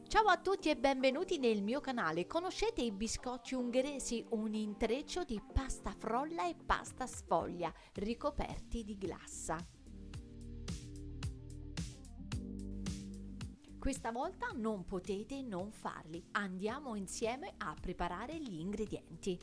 Ciao a tutti e benvenuti nel mio canale. Conoscete i biscotti ungheresi? Un intreccio di pasta frolla e pasta sfoglia ricoperti di glassa. Questa volta non potete non farli. Andiamo insieme a preparare gli ingredienti.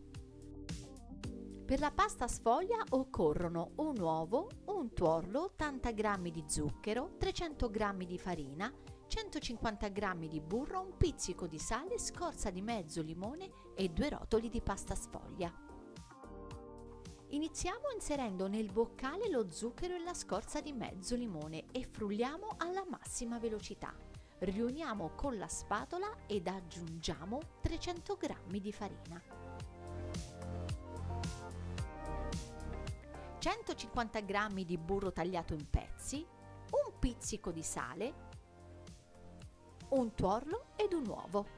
Per la pasta sfoglia occorrono un uovo, un tuorlo, 80 g di zucchero, 300 g di farina, 150 g di burro, un pizzico di sale, scorza di mezzo limone e 2 rotoli di pasta sfoglia. Iniziamo inserendo nel boccale lo zucchero e la scorza di mezzo limone e frulliamo alla massima velocità. Riuniamo con la spatola ed aggiungiamo 300 g di farina. 150 g di burro tagliato in pezzi, un pizzico di sale, un tuorlo ed un uovo.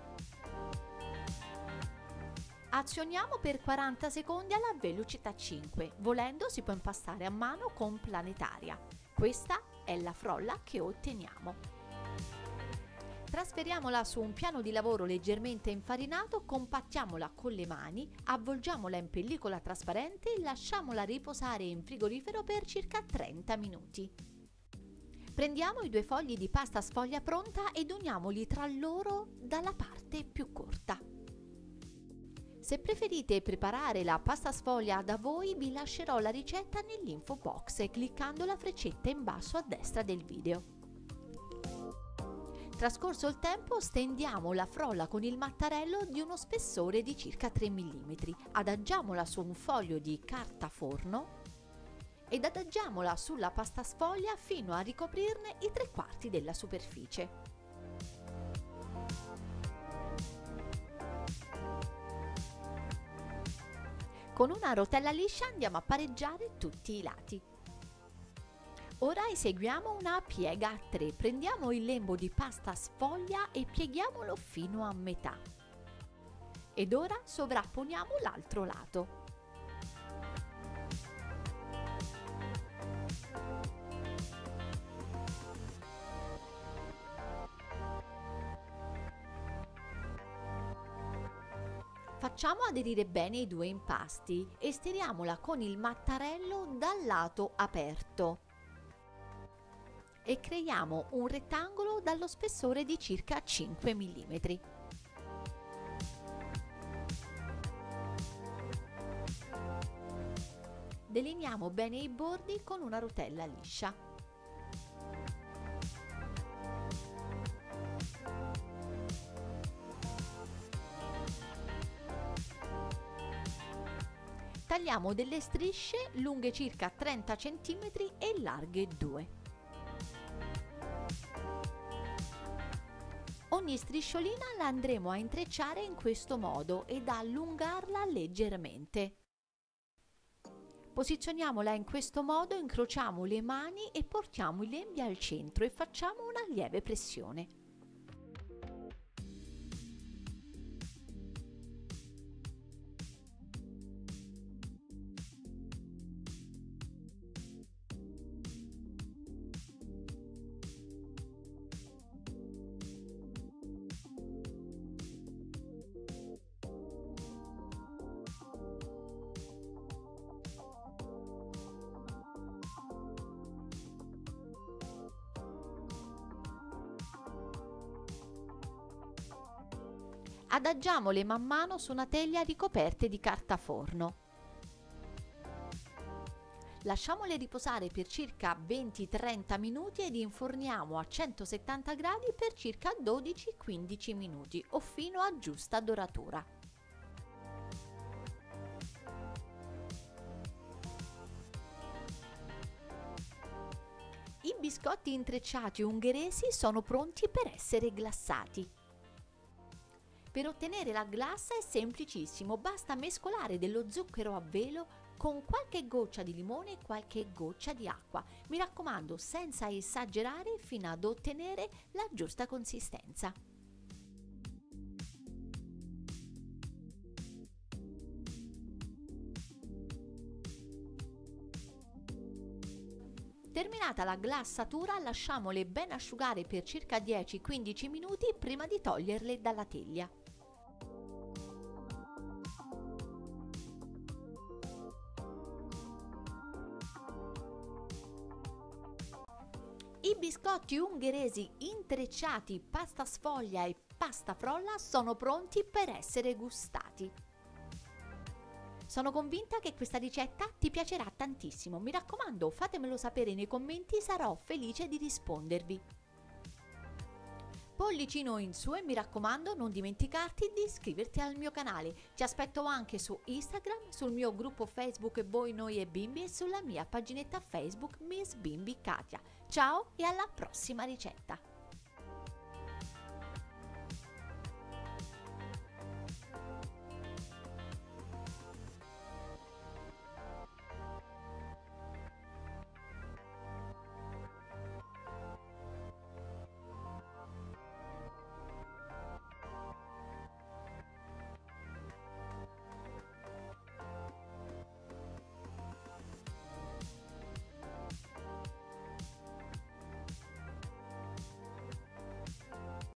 Azioniamo per 40 secondi alla velocità 5, volendo si può impastare a mano con planetaria. Questa è la frolla che otteniamo. Trasferiamola su un piano di lavoro leggermente infarinato, compattiamola con le mani, avvolgiamola in pellicola trasparente e lasciamola riposare in frigorifero per circa 30 minuti. Prendiamo i 2 fogli di pasta sfoglia pronta ed uniamoli tra loro dalla parte più corta. Se preferite preparare la pasta sfoglia da voi, vi lascerò la ricetta nell'info box cliccando la freccetta in basso a destra del video. Trascorso il tempo, stendiamo la frolla con il mattarello di uno spessore di circa 3 mm, adagiamola su un foglio di carta forno ed adagiamola sulla pasta sfoglia fino a ricoprirne i 3/4 della superficie. Con una rotella liscia andiamo a pareggiare tutti i lati. Ora eseguiamo una piega a 3. Prendiamo il lembo di pasta sfoglia e pieghiamolo fino a metà. Ed ora sovrapponiamo l'altro lato. Facciamo aderire bene i 2 impasti e stiriamola con il mattarello dal lato aperto e creiamo un rettangolo dallo spessore di circa 5 mm. Delineiamo bene i bordi con una rotella liscia. Tagliamo delle strisce lunghe circa 30 cm e larghe 2. Ogni strisciolina la andremo a intrecciare in questo modo ed a allungarla leggermente. Posizioniamola in questo modo, incrociamo le mani e portiamo i lembi al centro e facciamo una lieve pressione. Adagiamole man mano su una teglia ricoperte di carta forno. Lasciamole riposare per circa 20-30 minuti ed inforniamo a 170 gradi per circa 12-15 minuti o fino a giusta doratura. I biscotti intrecciati ungheresi sono pronti per essere glassati. Per ottenere la glassa è semplicissimo, basta mescolare dello zucchero a velo con qualche goccia di limone e qualche goccia di acqua. Mi raccomando, senza esagerare fino ad ottenere la giusta consistenza. Terminata la glassatura, lasciamole ben asciugare per circa 10-15 minuti prima di toglierle dalla teglia. I biscotti ungheresi intrecciati pasta sfoglia e pasta frolla sono pronti per essere gustati. Sono convinta che questa ricetta ti piacerà tantissimo. Mi raccomando, fatemelo sapere nei commenti, sarò felice di rispondervi. Pollicino in su e mi raccomando, non dimenticarti di iscriverti al mio canale. Ti aspetto anche su Instagram, sul mio gruppo Facebook Voi Noi e Bimbi e sulla mia paginetta Facebook Miss Bimbi Katia. Ciao e alla prossima ricetta!